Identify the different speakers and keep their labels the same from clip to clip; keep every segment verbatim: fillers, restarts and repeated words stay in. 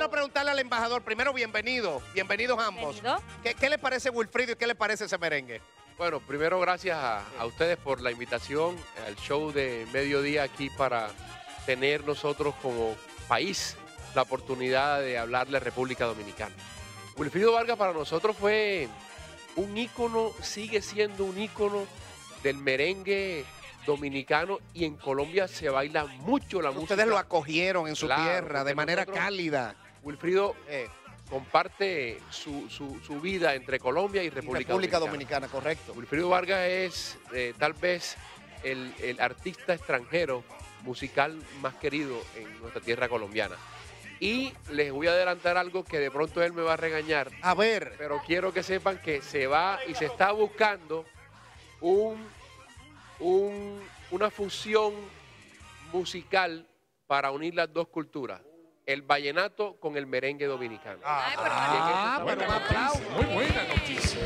Speaker 1: quiero preguntarle al embajador, primero, bienvenido, bienvenidos ambos.
Speaker 2: Bienvenido.
Speaker 1: ¿Qué, ¿Qué le parece Wilfrido y qué le parece ese merengue?
Speaker 3: Bueno, primero gracias a, a ustedes por la invitación al show de mediodía aquí para tener nosotros como país la oportunidad de hablarle a República Dominicana. Wilfrido Vargas para nosotros fue un ícono, sigue siendo un ícono del merengue dominicano y en Colombia se baila mucho la música.
Speaker 1: Ustedes lo acogieron en su
Speaker 3: Claro,
Speaker 1: tierra de
Speaker 3: porque
Speaker 1: manera
Speaker 3: nosotros-
Speaker 1: cálida.
Speaker 3: Wilfrido eh, comparte su, su- su vida entre Colombia y República,
Speaker 1: República
Speaker 3: Dominicana.
Speaker 1: Dominicana, correcto.
Speaker 3: Wilfrido Vargas es eh, tal vez el, el artista extranjero musical más querido en nuestra tierra colombiana. Y les voy a adelantar algo que de pronto él me va a regañar,
Speaker 1: A ver,
Speaker 3: pero quiero que sepan que se va y se está buscando un, un- una fusión musical para unir las dos culturas, el vallenato con el merengue dominicano.
Speaker 2: Ay, por
Speaker 1: ah,
Speaker 2: favor.
Speaker 1: pero un aplauso.
Speaker 4: Muy buena noticia.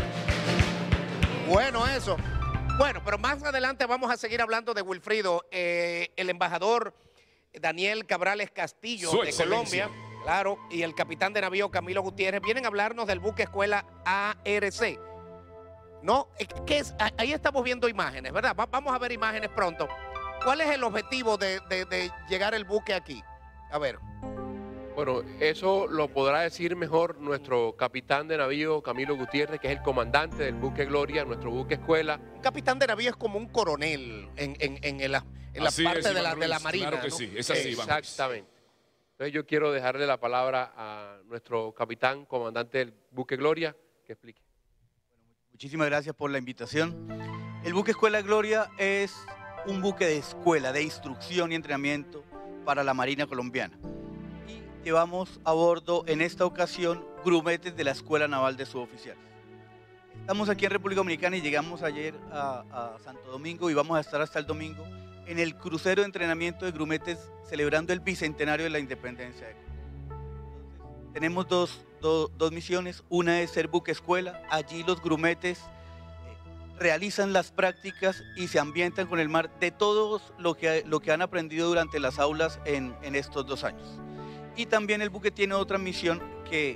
Speaker 1: Bueno, eso. Bueno, pero más adelante vamos a seguir hablando de Wilfrido. Eh, el embajador Daniel Cabrales Castillo
Speaker 4: Su
Speaker 1: de
Speaker 4: excelencia.
Speaker 1: Colombia, claro, y el capitán de navío Camilo Gutiérrez vienen a hablarnos del buque escuela A R C. ¿No? Eh, ¿Qué es? Ah, ahí estamos viendo imágenes, ¿verdad? Va- vamos a ver imágenes pronto. ¿Cuál es el objetivo de, de- de llegar el buque aquí? A ver.
Speaker 3: Bueno, eso lo podrá decir mejor nuestro capitán de navío Camilo Gutiérrez, que es el comandante del buque Gloria, nuestro buque escuela.
Speaker 1: Un capitán de navío es como un coronel en, en, en, el- en la
Speaker 4: Así
Speaker 1: parte
Speaker 4: es,
Speaker 1: de, la,
Speaker 4: Iván
Speaker 1: de la
Speaker 4: Ruiz,
Speaker 1: marina.
Speaker 4: claro que
Speaker 1: ¿no?
Speaker 4: sí, es así, Iván Ruiz.
Speaker 3: Exactamente. Entonces yo quiero dejarle la palabra a nuestro capitán, comandante del buque Gloria, que explique.
Speaker 5: Muchísimas gracias por la invitación. El buque Escuela Gloria es un buque de escuela, de instrucción y entrenamiento para la Marina colombiana. Y llevamos a bordo en esta ocasión grumetes de la Escuela Naval de Suboficiales. Estamos aquí en República Dominicana y llegamos ayer a, a Santo Domingo y vamos a estar hasta el domingo en el crucero de entrenamiento de grumetes celebrando el bicentenario de la independencia de Colombia. Entonces, tenemos dos, do- dos misiones. Una es ser buque escuela. Allí los grumetes eh, realizan las prácticas y se ambientan con el mar de todo lo que, lo que han aprendido durante las aulas en, en estos dos años. Y también el buque tiene otra misión que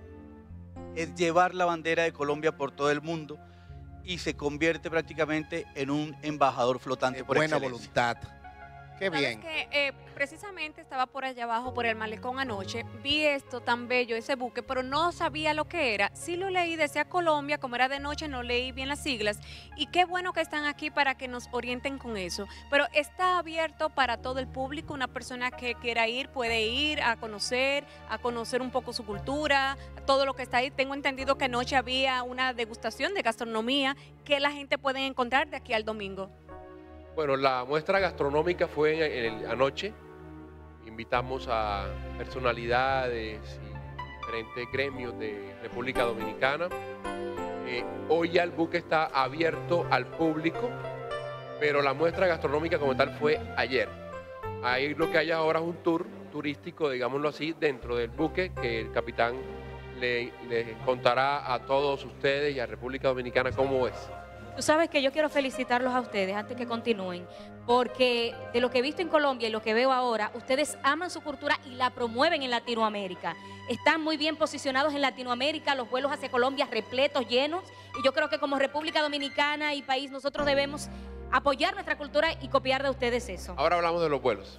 Speaker 5: es llevar la bandera de Colombia por todo el mundo y se convierte prácticamente en un embajador flotante
Speaker 1: De
Speaker 5: por
Speaker 1: buena
Speaker 5: excelencia.
Speaker 1: voluntad. Qué
Speaker 2: ¿Sabes
Speaker 1: bien.
Speaker 2: qué? Eh, precisamente estaba por allá abajo, por el malecón anoche, vi esto tan bello, ese buque, pero no sabía lo que era. Sí lo leí, decía Colombia, como era de noche, no leí bien las siglas. Y qué bueno que están aquí para que nos orienten con eso. Pero está abierto para todo el público, una persona que quiera ir puede ir a conocer, a conocer un poco su cultura, todo lo que está ahí. Tengo entendido que anoche había una degustación de gastronomía que la gente puede encontrar de aquí al domingo.
Speaker 3: Bueno, la muestra gastronómica fue en el- anoche. Invitamos a personalidades y diferentes gremios de República Dominicana. Eh, hoy ya el buque está abierto al público, pero la muestra gastronómica como tal fue ayer. Ahí lo que hay ahora es un tour turístico, digámoslo así, dentro del buque que el capitán le, le contará a todos ustedes y a República Dominicana cómo es.
Speaker 6: Tú sabes que yo quiero felicitarlos a ustedes antes que continúen, porque de lo que he visto en Colombia y lo que veo ahora, ustedes aman su cultura y la promueven en Latinoamérica. Están muy bien posicionados en Latinoamérica, los vuelos hacia Colombia repletos, llenos, y yo creo que como República Dominicana y país nosotros debemos apoyar nuestra cultura y copiar de ustedes eso.
Speaker 3: Ahora hablamos de los vuelos.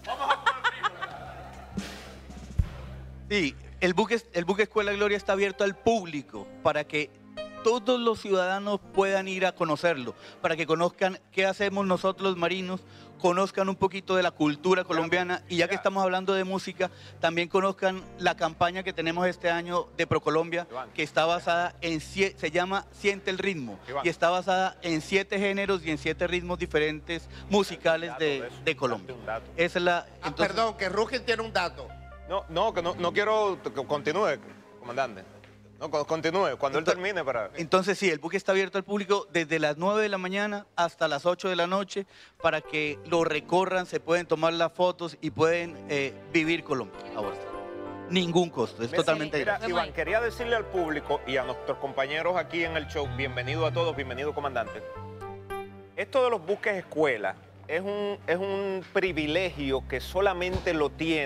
Speaker 5: Sí, el buque, el buque Escuela Gloria está abierto al público para que todos los ciudadanos puedan ir a conocerlo, para que conozcan qué hacemos nosotros los marinos, conozcan un poquito de la cultura colombiana y ya que estamos hablando de música, también conozcan la campaña que tenemos este año de ProColombia, que está basada en, sie- se llama Siente el ritmo, y está basada en siete géneros y en siete ritmos diferentes musicales de, de Colombia. Esa es la...
Speaker 1: Ah,
Speaker 5: entonces-
Speaker 1: perdón, que Rugel tiene un dato.
Speaker 7: No, no, que no, no quiero que continúe, comandante. No, co- continúe, cuando él
Speaker 5: Entonces-
Speaker 7: termine para...
Speaker 5: Entonces sí, el buque está abierto al público desde las nueve de la mañana hasta las ocho de la noche para que lo recorran, se pueden tomar las fotos y pueden eh, vivir Colombia ahora. Ningún costo, es totalmente
Speaker 7: Mira,
Speaker 5: gratis.
Speaker 7: Iván, quería decirle al público y a nuestros compañeros aquí en el show, bienvenido a todos, bienvenido comandante. Esto de los buques escuela es un, es un privilegio que solamente lo tienen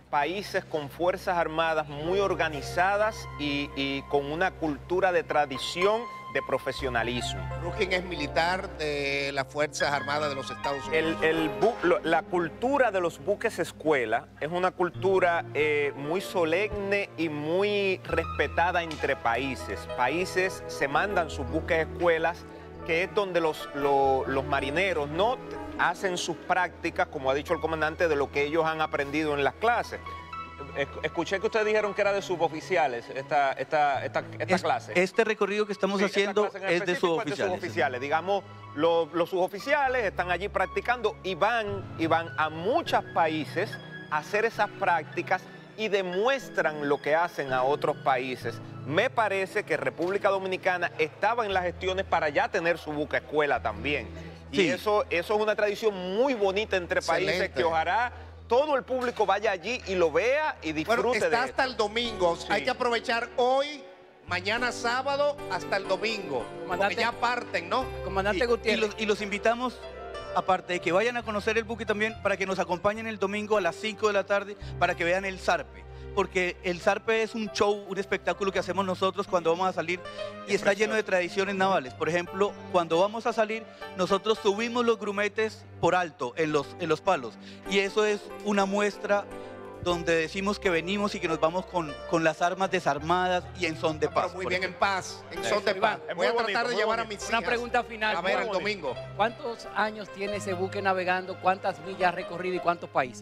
Speaker 7: países con fuerzas armadas muy organizadas y, y con una cultura de tradición, de profesionalismo.
Speaker 1: Brooklyn es militar de las Fuerzas Armadas de los Estados Unidos.
Speaker 7: El, el bu- lo- la cultura de los buques escuela es una cultura eh, muy solemne y muy respetada entre países. Países se mandan sus buques escuelas, que es donde los, lo- los marineros no hacen sus prácticas, como ha dicho el comandante, de lo que ellos han aprendido en las clases. Escuché que ustedes dijeron que era de suboficiales esta, esta, esta, esta
Speaker 5: Es-
Speaker 7: clase.
Speaker 5: Este recorrido que estamos
Speaker 7: Sí, esta
Speaker 5: haciendo
Speaker 7: clase en
Speaker 5: es de
Speaker 7: específico
Speaker 5: suboficiales.
Speaker 7: suboficiales. Digamos, lo- los suboficiales están allí practicando y van, y van a muchos países a hacer esas prácticas y demuestran lo que hacen a otros países. Me parece que República Dominicana estaba en las gestiones para ya tener su buque escuela también. Y
Speaker 5: Sí.
Speaker 7: eso, eso es una tradición muy bonita entre países
Speaker 1: Excelente.
Speaker 7: que ojalá todo el público vaya allí y lo vea y disfrute
Speaker 1: Bueno, está
Speaker 7: de
Speaker 1: hasta
Speaker 7: esto.
Speaker 1: el domingo.
Speaker 7: Sí.
Speaker 1: Hay que aprovechar hoy, mañana sábado, hasta el domingo. Porque
Speaker 8: Comandante.
Speaker 1: ya parten, ¿no?
Speaker 8: Comandante
Speaker 5: Y- y,
Speaker 8: Gutiérrez.
Speaker 5: los, y los invitamos, aparte de que vayan a conocer el buque también, para que nos acompañen el domingo a las cinco de la tarde para que vean el Zarpe. Porque el Zarpe es un show, un espectáculo que hacemos nosotros cuando vamos a salir y está lleno de tradiciones navales. Por ejemplo, cuando vamos a salir, nosotros subimos los grumetes por alto en los, en los palos. Y eso es una muestra donde decimos que venimos y que nos vamos con, con las armas desarmadas y en son de
Speaker 1: No, pero
Speaker 5: paz.
Speaker 1: muy
Speaker 5: por
Speaker 1: bien, en
Speaker 5: ejemplo.
Speaker 1: paz, en son de
Speaker 8: Iván,
Speaker 1: paz.
Speaker 7: es
Speaker 1: Voy a
Speaker 7: muy
Speaker 1: tratar
Speaker 7: bonito,
Speaker 1: de
Speaker 7: muy
Speaker 1: llevar a
Speaker 7: bonito.
Speaker 1: mis
Speaker 8: Una
Speaker 1: hijas
Speaker 8: pregunta final.
Speaker 1: a ver el
Speaker 8: Juan.
Speaker 1: domingo.
Speaker 8: ¿Cuántos años tiene ese buque navegando? ¿Cuántas millas recorrido y cuántos países?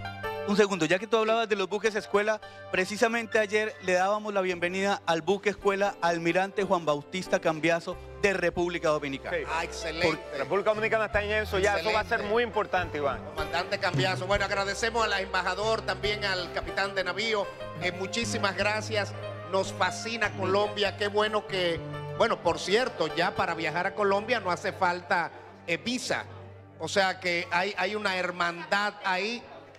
Speaker 5: Un segundo, ya que tú hablabas de los buques escuela, precisamente ayer le dábamos la bienvenida al buque escuela Almirante Juan Bautista Cambiaso de República Dominicana.
Speaker 7: Sí.
Speaker 1: Ah, excelente.
Speaker 7: República Dominicana está en eso ya, eso va a ser
Speaker 1: Excelente.
Speaker 7: muy importante, Iván.
Speaker 1: Comandante Cambiaso. Bueno, agradecemos al embajador, también al capitán de navío. Eh, muchísimas gracias. Nos fascina Colombia. Qué bueno que, bueno, por cierto, ya para viajar a Colombia no hace falta eh, visa. O sea que hay, hay una hermandad ahí.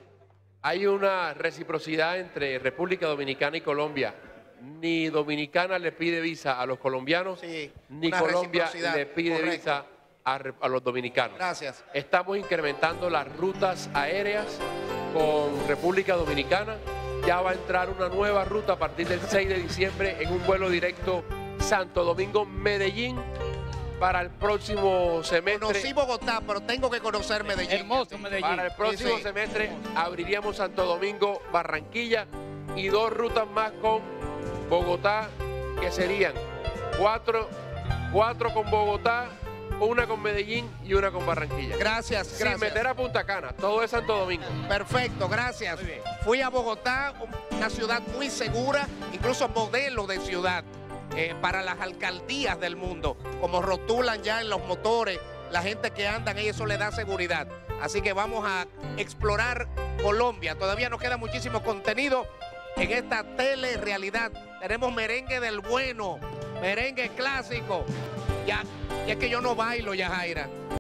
Speaker 3: Hay una reciprocidad entre República Dominicana y Colombia. Ni Dominicana le pide visa a los colombianos,
Speaker 1: Sí,
Speaker 3: ni
Speaker 1: una
Speaker 3: Colombia
Speaker 1: reciprocidad,
Speaker 3: le pide
Speaker 1: correcto.
Speaker 3: visa a, re- a los dominicanos.
Speaker 1: Gracias.
Speaker 3: Estamos incrementando las rutas aéreas con República Dominicana. Ya va a entrar una nueva ruta a partir del seis de diciembre en un vuelo directo Santo Domingo-Medellín para el próximo semestre.
Speaker 1: Conocí Bogotá, pero tengo que conocer Medellín.
Speaker 8: Hermoso Medellín.
Speaker 3: Para el próximo
Speaker 1: Sí, sí.
Speaker 3: semestre abriríamos Santo Domingo, Barranquilla y dos rutas más con Bogotá, que serían cuatro, cuatro con Bogotá, una con Medellín y una con Barranquilla.
Speaker 1: Gracias,
Speaker 3: Sin
Speaker 1: gracias.
Speaker 3: meter a Punta Cana, todo es Santo Domingo.
Speaker 1: Perfecto, gracias.
Speaker 8: Muy bien.
Speaker 1: Fui a Bogotá, una ciudad muy segura, incluso modelo de ciudad eh, para las alcaldías del mundo, como rotulan ya en los motores, la gente que andan ahí, eso le da seguridad. Así que vamos a explorar Colombia. Todavía nos queda muchísimo contenido en esta telerealidad. Tenemos merengue del bueno, merengue clásico. Ya, y es que yo no bailo, Yajaira.